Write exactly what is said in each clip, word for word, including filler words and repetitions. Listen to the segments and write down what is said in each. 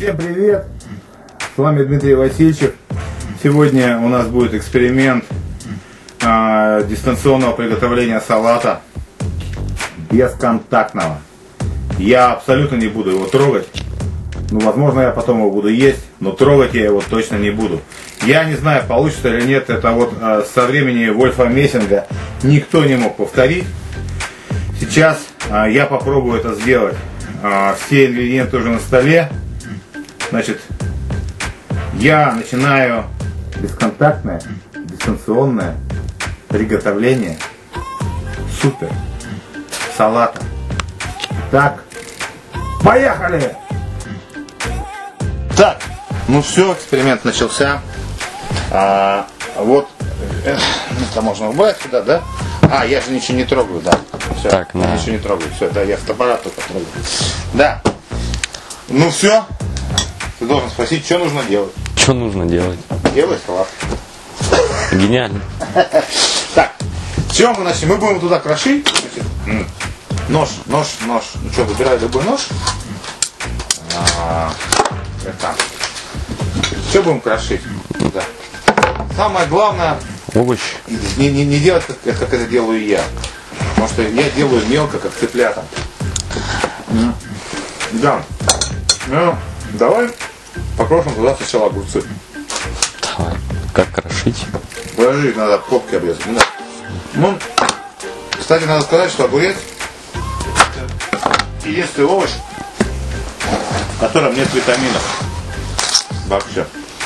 Всем привет! С вами Дмитрий Васильчев. Сегодня у нас будет эксперимент э, дистанционного приготовления салата бесконтактного. Я абсолютно не буду его трогать. Ну, возможно, я потом его буду есть, но трогать я его точно не буду. Я не знаю, получится или нет. Это вот э, со времени Вольфа Мессинга никто не мог повторить. Сейчас э, я попробую это сделать. Э, все ингредиенты уже на столе. Значит, я начинаю бесконтактное, дистанционное приготовление супер салата. Так, поехали! Так, ну все, эксперимент начался. А, вот, это можно убрать сюда, да? А, я же ничего не трогаю, да. Все, так, я ничего не трогаю. Все, да, я фотоаппарат только трогаю. Да. Ну все. Ты должен спросить, что нужно делать. Что нужно делать? Делай салат. Гениально. Так, все, мы начнем. Мы будем туда крошить. Значит, нож, нож, нож. Ну что, выбирай любой нож. А, это. Все будем крошить. Да. Самое главное, овощ. Не, не, не делать, как, как это делаю я. Потому что я делаю мелко, как цыплята. Да. Ну, давай покрошим туда сначала огурцы. Давай. Как крошить? Подожди, надо попки обрезать. Ну, ну, кстати, надо сказать, что огурец единственный овощ, в котором нет витаминов. Вообще.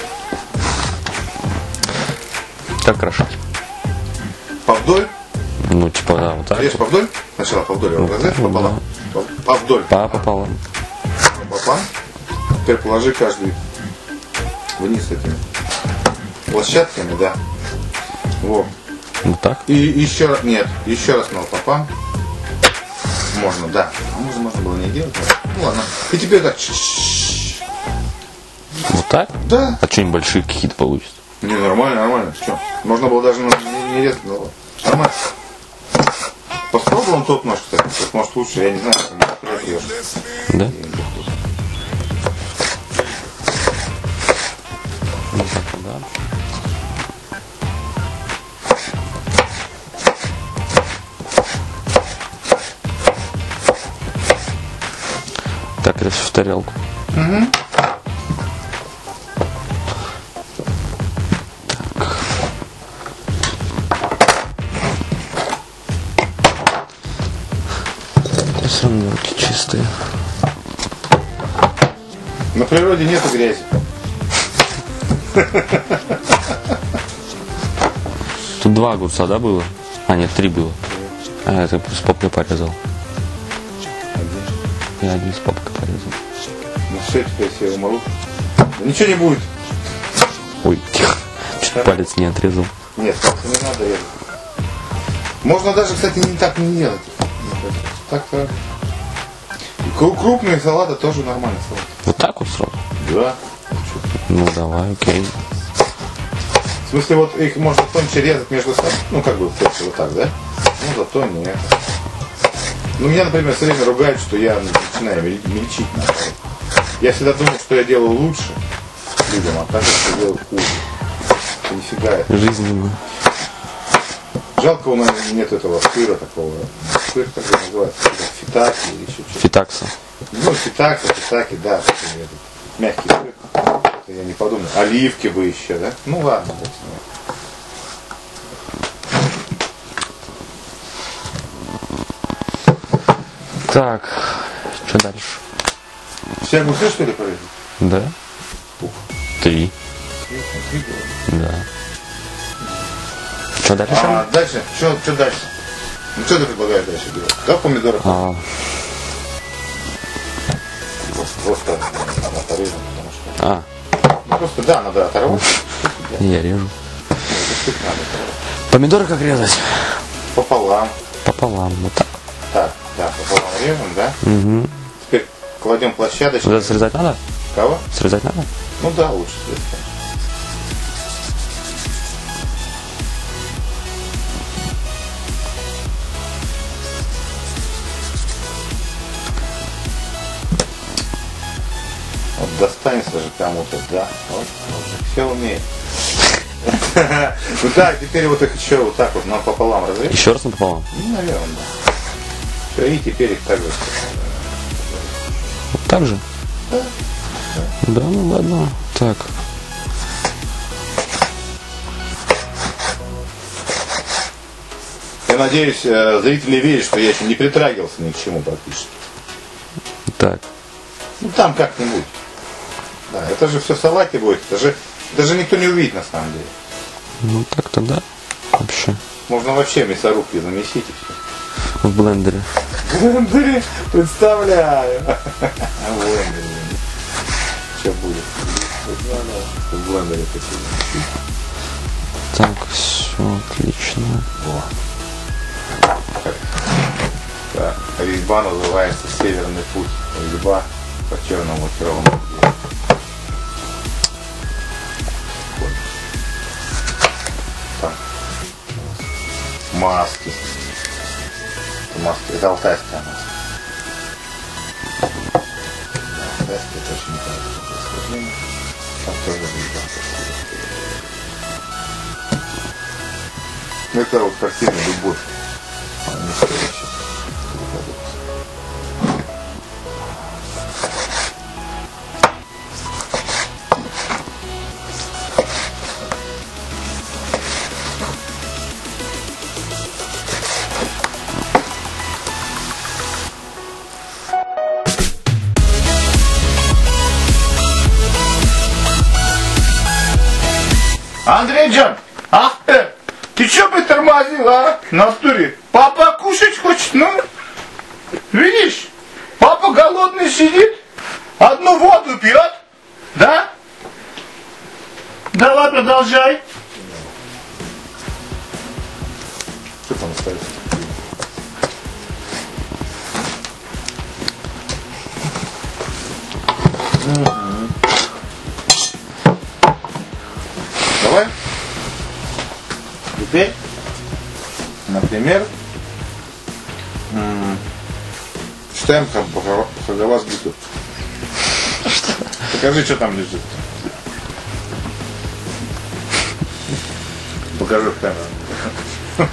Как крошить? Повдоль. Ну, типа, да, вот так. Режь повдоль. Сначала повдоль его разрежь ну, пополам. Да. Повдоль. По пополам. Пополам. Теперь положи каждый вниз этими площадками, да. Вот. Вот так? И еще раз, нет, еще раз напополам. Можно, да. А можно, можно было не делать. Ну ладно. И теперь так. Вот так? Да. А что, небольшие какие-то получится? Не, нормально, нормально. Что? Можно было даже не, не резать. Но... Нормально. Попробуем тот нож, кстати. Может лучше, я не знаю, как ты отрежешь. Да? Да. Так, это все в тарелку. Угу. Все равно руки чистые. На природе нету грязи. Тут два огурца, да, было? А, нет, три было. А, это с попкой порезал. Я один с попкой порезал. Ну все, теперь все умрут. Да ничего не будет. Ой, тихо. Чуть палец не отрезал. Нет, пальцы не надо резать. Можно даже, кстати, не так не делать. Так-то. Крупные салаты тоже нормальный салат. Вот так вот сразу? Да. Ну давай, окей. В смысле, вот их можно тоньше резать между собой. Ну, как бы, вот так, да? Ну, зато нет. Ну, меня, например, все время ругают, что я начинаю мельчить. Я всегда думал, что я делаю лучше людям, а так я делаю хуже. Это нифига это. Жизненно. Жалко, у нас нет этого сыра такого. Сыр, как это называется? Фитаки или еще что-то. Фитакса. Ну, фитаки, фитаки, да. Мягкий сыр. Это я не подумал. Оливки бы еще, да? Ну ладно, так с Так, что дальше? Все огурцы, что ли, порезать? Да? Ух. Три. Да. Что дальше? А дальше? Что, что дальше? Ну что ты предлагаешь дальше делать? Да, помидоры? А, Просто надо оторезать, потому что... а, Ну просто, да, надо оторвать. я режу. Тут надо. Помидоры как резать? Пополам. Пополам, вот так. Так, да, пополам режем, да? Угу. Теперь кладем площадочку. Вот это срезать надо? Кого? Срезать надо? Ну да, лучше срезать. достанется же кому-то, да? Вот, вот, все умеет. Ну да, теперь вот их еще вот так вот напополам разрезать. Еще раз напополам? Ну, наверное, да. Все, и теперь их так же. Вот так же? Да. Да, ну ладно. Так. Я надеюсь, зрители видят, что я еще не притрагивался ни к чему практически. Так. Ну там как-нибудь. Да, это же все в салате будет. Это же, это же никто не увидит на самом деле. Ну так-то да. Вообще. Можно вообще мясорубки замесить и все. В блендере. В блендере? Представляю. В блендере. Что будет? В блендере посидим. Так, все отлично. Во. Так, резьба называется «Северный путь». Резьба по черному лакированному дереву. Так. Маски. Это маски. Это алтайская маска. Да, алтайская это очень неправильное происхождение. Там тоже резьба. Это вот картина «Любовь». Андрейджан, ах ты, ты чё притормозил, а? На туре. Папа кушать хочет, ну? Видишь, папа голодный сидит, одну воду пьет, да? Давай, продолжай. Что там остается? Давай. Теперь, например, читаем Хагалас Биту. Покажи, что там лежит. Покажи в камеру.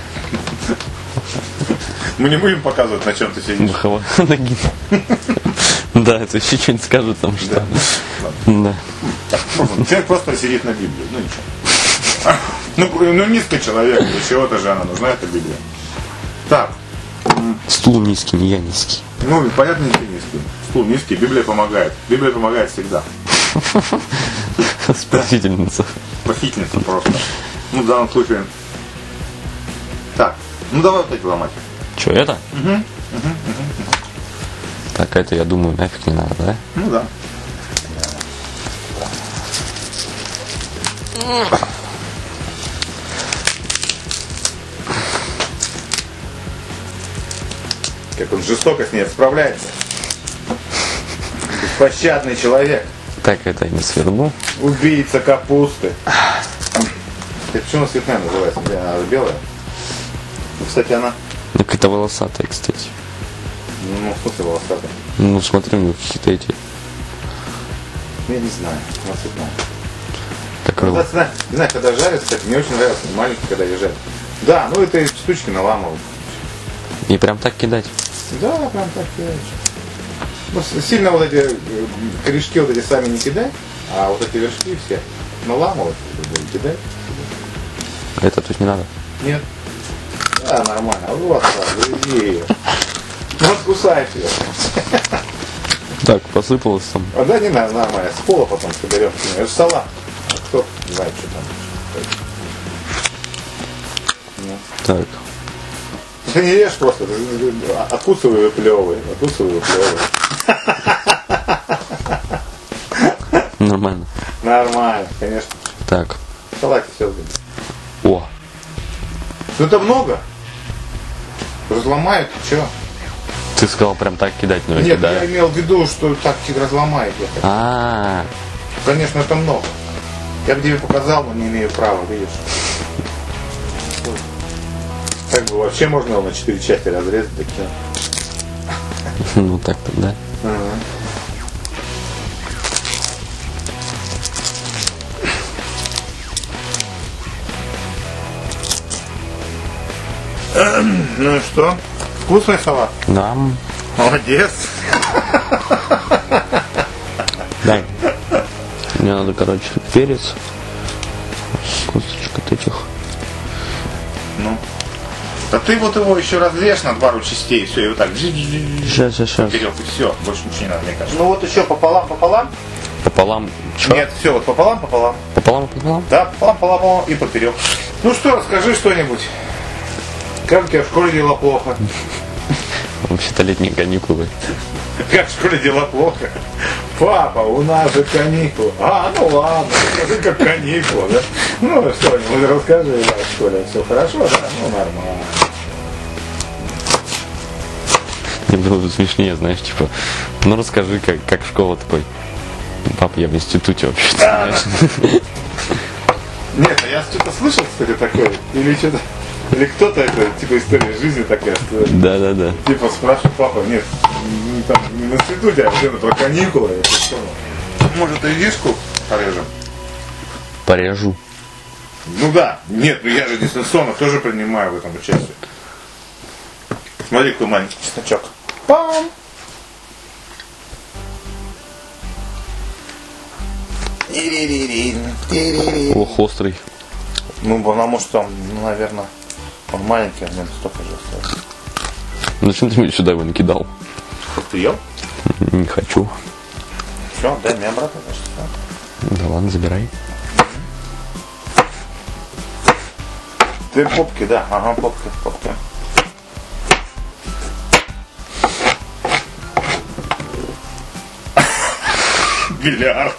Мы не будем показывать, на чем ты сидишь. Бахова ноги. Да, это еще что-нибудь скажут там, что. Да. Человек просто сидит на Библии, ну ничего. Ну, ну низкий человек, для чего-то же она нужна, эта Библия. Так. Стул низкий, не я низкий. Ну, понятно, не ты низкий. Стул низкий, Библия помогает. Библия помогает всегда. Спасительница. Спасительница просто. Ну, в данном случае. Так, ну давай вот эти ломать. Че, это? Угу. Угу. Угу. Так, это, я думаю, нафиг не надо, да? Ну да. Как он жестоко с ней справляется. Беспощадный человек. Так, это я не сверну. Убийца капусты. Это что у нас цветная называется? Она белая? Ну, кстати, она... Ну, какая-то волосатая, кстати. Ну, в смысле волосатая? Ну, смотри, у него какие-то эти... Я не знаю, она цветная. Как Ну, рыло. да, не знаю, когда жарят, кстати, мне очень нравится маленький, когда ее жарят. Да, ну это штучки наламывают. И прям так кидать. Да, прям так кидаешь. Ну, сильно вот эти э, корешки вот эти сами не кидай, а вот эти вершки все наламывать, кидай. Это тут не надо. Нет. Да, нормально. Вот, да, грызи ее. Ну, откусай ее. Так, посыпалось там. А да, не надо, нормально. С пола потом соберем. Это же салат. А кто знает, что там. Ну. Так. Ты не ешь просто, откусывай и выплевывай, откусывай и выплевывай. Нормально. Нормально, конечно. Так. В салате все будет. О, Ну это много. Разломают, что? ты сказал прям так кидать, но я Нет, кидаю. я имел в виду, что так тебе разломают. А, Конечно, это много. Я бы тебе показал, но не имею права, видишь. Как бы вообще можно его на четыре части разрезать, так что. ну так-то, да. Ага. Ну и что? Вкусный салат? Да. Молодец. Дай. Мне надо, короче, перец. Косточка этих. Ну. Да ты вот его еще разрежь на пару частей, все, и вот так. Сейчас, сейчас, сейчас. Вперед, и все, больше ничего не надо, мне кажется. Ну вот еще пополам, пополам. Пополам. Чё? Нет, все, вот пополам, пополам. Пополам, пополам? Да, пополам, пополам и поперек. Ну что, расскажи что-нибудь. Как у тебя в школе дела плохо? Вообще-то летние каникулы. Как в школе дела плохо? Папа, у нас же каникулы. А, ну ладно, скажи, как каникулы, да? Ну что-нибудь расскажи, да, в школе все хорошо, да? Ну нормально. Мне было бы смешнее, знаешь, типа, ну расскажи, как, как школа такой. Пап, я в институте вообще-то, знаешь. Нет, я что-то слышал, кстати, такое. Или что-то. Или кто-то это, типа, история жизни такая, что. Да, да, да. Типа спрашивает папа, нет, не, там, не на институте, а где-то про каникулы. Я что, может, и диску порежем? Порежу. Ну да, нет, ну я же дистанционно тоже принимаю в этом участие. Смотри, какой маленький чесночок. Пам! Ох, острый. Ну, потому что, ну, наверное, он маленький, а мне столько же осталось. Зачем ты мне сюда его накидал? Ты ел? Не хочу. Все, дай мне обратно, значит, да? Да ладно, забирай. Ты попки, да, ага, попки, попки. Бильярд.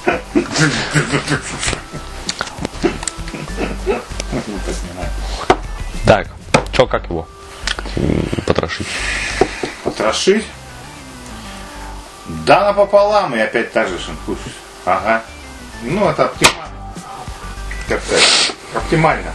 Так, чё, как его потрошить? Потрошить? Да, напополам, и опять так же шинкуешь. Ага. Ну, это оптимально. Как сказать? Оптимально.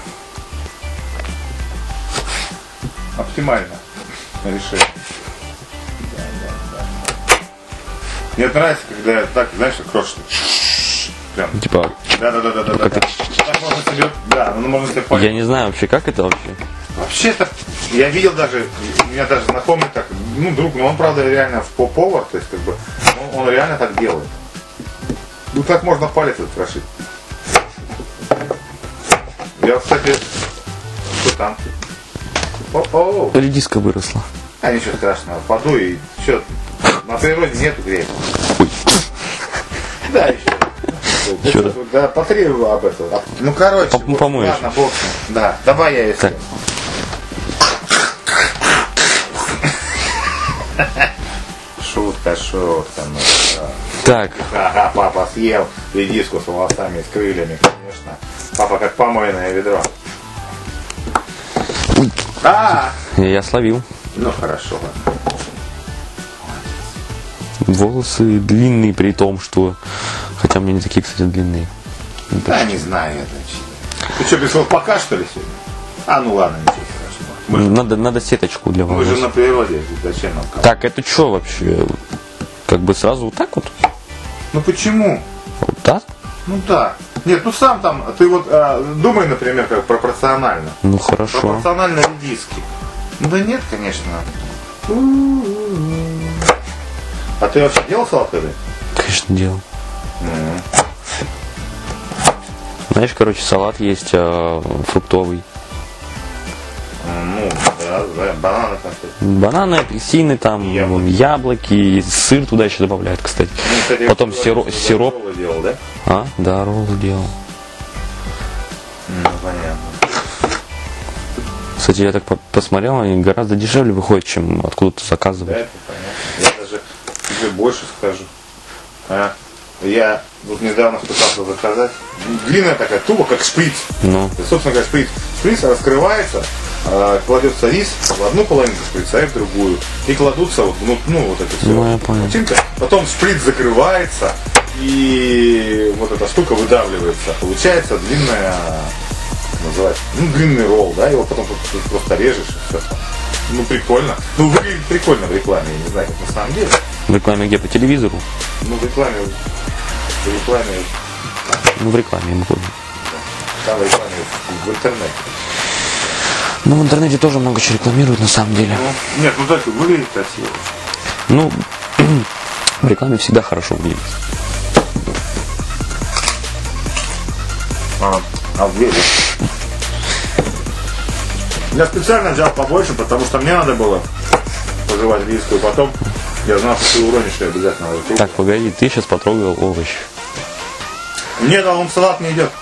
Оптимально решение. Да, да, да. Мне нравится, когда так, знаешь, крошится. Прям. Типа, Да, да, да, да, да, да. это... Так можно себе, да, ну можно себе понять. Я не знаю вообще, как это вообще. Вообще-то, я видел даже, у меня даже знакомый так, ну, друг, но он, правда, реально в повар, то есть, как бы, он, он реально так делает. Ну, так можно палец открошить. Я, кстати, что там? О-о-о. Редиска выросла. А, ничего страшного, подуй, и что, на природе нету греха. Да, еще. Чё-то. Да, потри его об этом. Ну, короче, Пом- вот, помоешь. ладно, бог с ним. Да, давай я если. Так. Шутка, шутка, ну что. Так, Ага, папа съел редиску с волосами и с крыльями, конечно. Папа как помойное ведро. А! я словил. Ну хорошо, ладно. Волосы длинные, при том, что... Хотя у меня не такие, кстати, длинные. Да, не знаю я, значит. Ты что, без пока что ли сегодня? А, ну ладно, ничего страшного. Мы, же- Надо, надо сеточку для мы же волос. на природе, зачем нам кого? Так, это что вообще? Как бы сразу вот так вот? Ну почему? Вот так? Ну да. Нет, ну сам там, ты вот а, думай, например, как пропорционально. Ну хорошо. Пропорционально редиски. Ну да нет, конечно. А ты вообще делал салат когда? Конечно, делал. Знаешь, короче, салат есть э, фруктовый. Ну, да, да, бананы конфеты. Бананы, апельсины, там, Яблоки. яблоки, сыр туда еще добавляют, кстати. Ну, кстати, Потом я сироп. говорю, что сироп. роллы делал, да? А, да, ролл делал. Ну, понятно. Кстати, я так по- посмотрел, они гораздо дешевле выходят, чем откуда-то Да, заказывать. это понятно. Я даже тебе больше скажу. А? Я вот недавно пытался заказать. Длинная такая, тупо как шприц. Ну, И, собственно говоря, шприц. Шприц раскрывается, э, кладется рис в одну половинку шприца и в другую. И кладутся вот, ну, ну вот это все. Ну, я понял. Начинка. Потом шприц закрывается, и вот эта штука выдавливается. Получается длинная, называется, ну, длинный ролл, да, его потом просто- просто режешь и все. Ну, прикольно. Ну, выглядит прикольно в рекламе, я не знаю, как на самом деле. в рекламе где? По телевизору? Ну, в рекламе, в рекламе, Ну, в рекламе, я не помню. там в рекламе в интернете. Ну, в интернете тоже много чего рекламируют, на самом деле. Ну, нет, ну так выглядит красиво. Ну, в рекламе всегда хорошо выглядит. А, а в деле. Я специально взял побольше, потому что мне надо было пожевать риску, и потом я знал, что ты уронишь, я обязательно вот. Так, погоди, ты сейчас потрогал овощ. Нет, а он в салат не идет.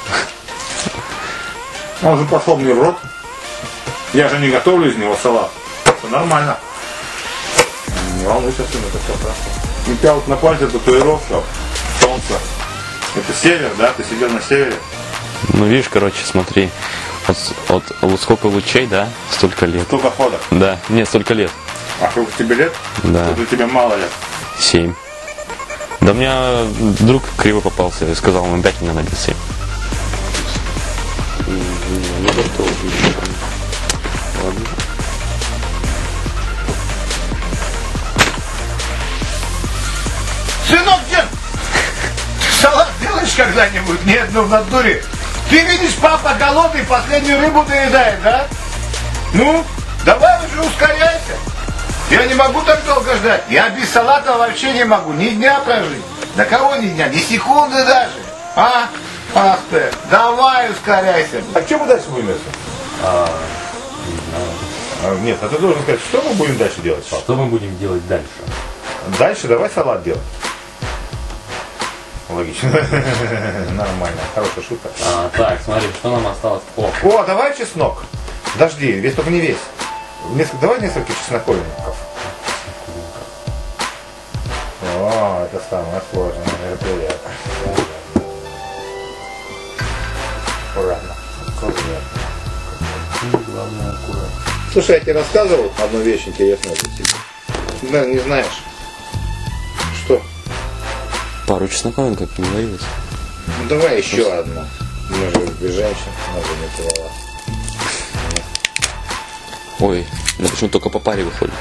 Он же пошел мне в рот. Я же не готовлю из него салат. Все нормально. Не волнуйся, сын, это все хорошо. У тебя вот на пальце татуировка, солнце. Это север, да? Ты сидел на севере? Ну, видишь, короче, смотри. Вот, вот, вот сколько лучей, да? Столько лет. Сколько ходок? Да, нет, столько лет. А сколько тебе лет? Да. Тут тебе мало лет. Семь. Да у меня друг криво попался, я сказал, ему пять, меня набил семь. Не готов. Ладно. Сынок, дед! Салат делаешь когда-нибудь? Нет, ну в натуре. Ты видишь, папа голодный, последнюю рыбу доедает, да? Ну, давай уже ускоряйся. Я не могу так долго ждать. Я без салата вообще не могу ни дня прожить. Да кого ни дня, ни секунды даже. А? Ах ты, давай ускоряйся. А что мы дальше будем делать? А, а, нет, а ты должен сказать, что мы будем дальше делать, папа? Что мы будем делать дальше? Дальше давай салат делать. Логично. Нормально. Хорошая шутка. А, так, смотри, что нам осталось? О, О, давай чеснок. Подожди, весь только не весь. Несколько, давай несколько чесноковинков. О, это самое сложное мероприятие. Аккуратно. главное аккуратно. Слушай, я тебе рассказывал одну вещь интересную про тебя. Да, не знаешь. Что? Пару чесноковин как не говорилось. Ну давай еще одну. Мы же без женщин, надо не целовать. Ой, да почему только по паре выходит?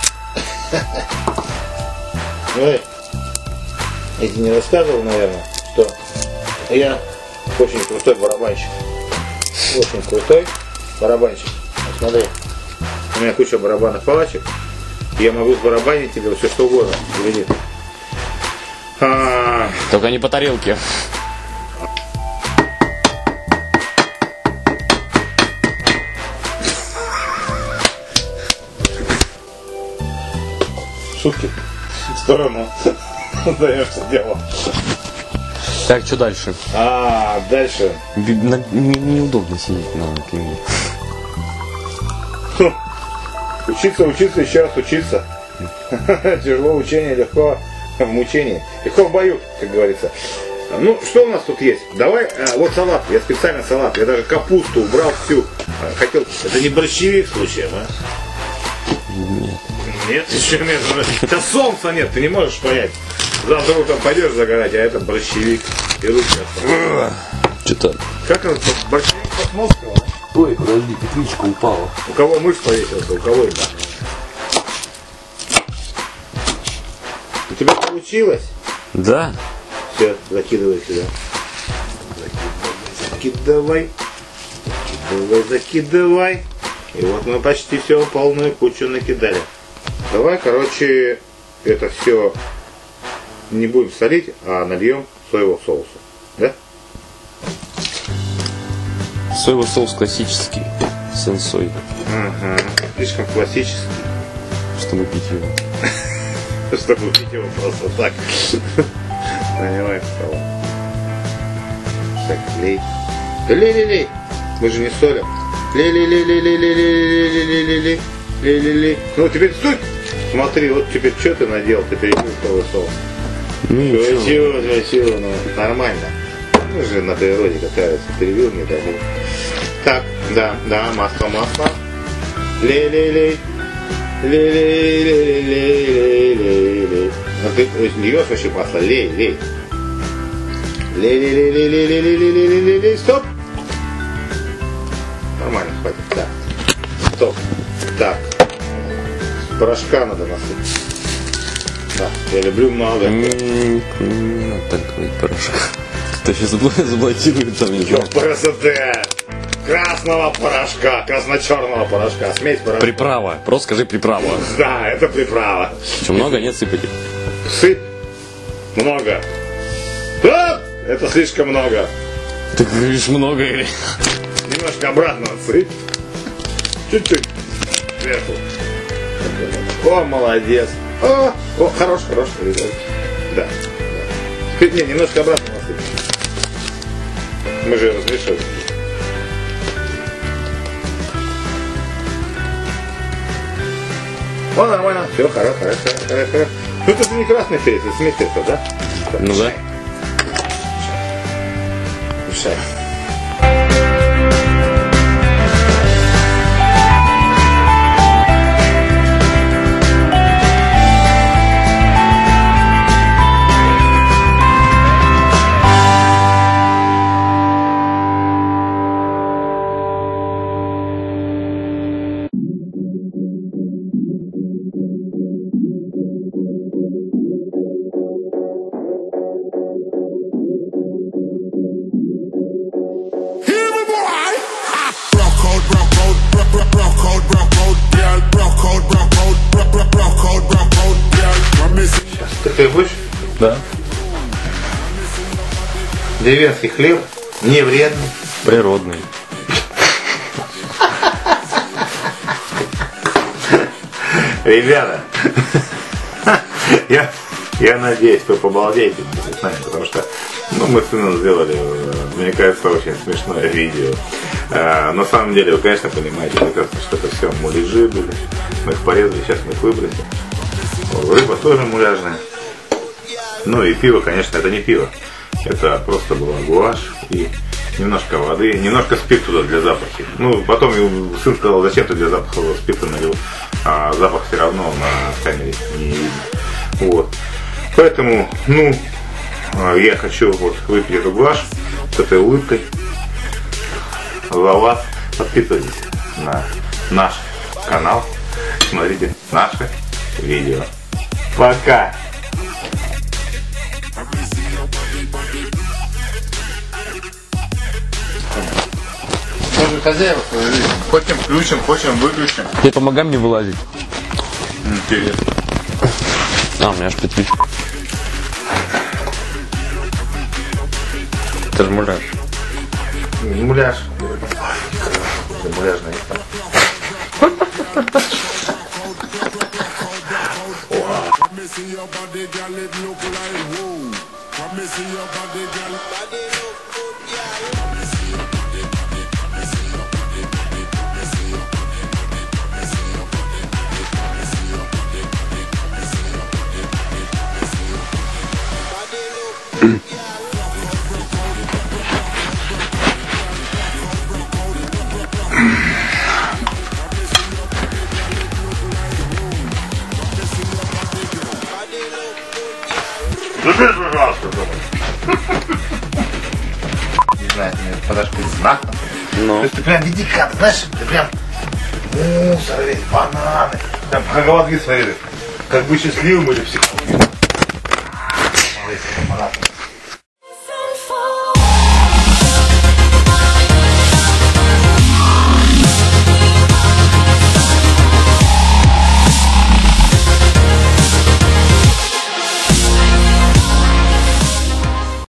Ой, я тебе не рассказывал, наверное, что я очень крутой барабанщик. Очень крутой барабанщик. Вот смотри, у меня куча барабанных палочек. И я могу сбарабанить тебе все что угодно. Гляди. А... Только не по тарелке. Шутки в сторону. Даешься дело. Так, что дальше? А, дальше. Би- на- не- Неудобно сидеть на книге. Хм. Учиться, учиться, еще раз учиться. Тяжело учение, легко в мучении. Легко в бою, как говорится. Ну, что у нас тут есть? Давай, а, вот салат. Я специально салат. Я даже капусту убрал всю. А, хотел. Это не борщевик случаем, а? Нет. Нет, еще нет. Сейчас солнца нет, ты не можешь понять. Завтра утром пойдешь загорать, а это борщевик. И руки остались. Что-то. Как это? Борщевик посмотрел, да? Ой, подожди, петличка упала. У кого мышь повесился, у кого это? У тебя получилось? Да. Все, закидывай сюда. Закидывай. Закидывай, закидывай. И вот мы почти все полную кучу накидали. Давай, короче, это все не будем солить, а нальем соевого соуса. Да? Соевый соус классический. Сенсой. Ага. Слишком классический. Чтобы пить его. Чтобы пить его просто так. Наливай в салат. Так, лей. Да лей, лей, лей. Мы же не солим. Лей, лей, лей, лей, лей, лей, лей, лей, лей, лей, лей, лей, лей, лей. Ну теперь стой. Смотри, вот теперь что ты наделал? Ты перебил соевый соус. Ну Красиво, красиво, ну нормально. Мы же на природе катаются. Перебил, не добыл. Так, да, да, масло, масло. Лей, лей, лей. Лей, лей, лей, лей, лей, лей, лей. Ну ты льешь вообще масло, лей, лей. Лей, лей, лей, лей, лей, лей, лей, лей, лей, лей, лей, лей, стоп. Нормально, хватит, так. Стоп. Так. Порошка надо насыпать. Да, я люблю много. Так, порошка. Кто сейчас заблокирует там, не знаю. Красота! красного порошка, красно-черного порошка, смесь порошка. Приправа. Просто скажи приправа. Да, это приправа. Что, много? Нет, сыпать? Сыпь. Много. А! Это слишком много. Ты говоришь много или... Немножко обратно отсыпь. Чуть-чуть. Сверху. О, молодец. О, о, хорош, хорош. Да. Теперь, не, немножко обратно насыпь. Мы же размешали. О, нормально. Все, хорошо, хорошо, хорошо, хорошо. Ну, это не красный перец, это смесь перца, да? Ну да. Мешай. Ты будешь? Да. Деревенский хлеб, не вредный. Природный. Ребята, я, я надеюсь, вы побалдеете с нами, потому что ну, мы с сыном сделали, мне кажется, очень смешное видео. А, на самом деле, вы, конечно, понимаете, что это все муляжи были. Мы их порезали, сейчас мы их выбросим. Рыба тоже муляжная. Ну и пиво, конечно, это не пиво. Это просто была гуашь и немножко воды, немножко спирта для запаха. Ну, потом сын сказал, зачем ты для запаха спирта налил, а запах все равно на камере не видно. Вот. Поэтому, ну, я хочу вот выпить эту гуашь с этой улыбкой за вас. Подписывайтесь на наш канал, смотрите наши видео. Пока! Мы же хозяева своей жизни. Хотим включим, хотим выключим. Ты помогай мне вылазить. Интересно. А, у меня аж петли. Это же муляж. Муляж. Муляжный. Заберь, пожалуйста, не знаю, ты мне подашь какой-то знак. Ну. То есть ты прям веди как, знаешь, ты прям мусор весь, бананы. Прям по голове смотри, как бы счастливым или психологом.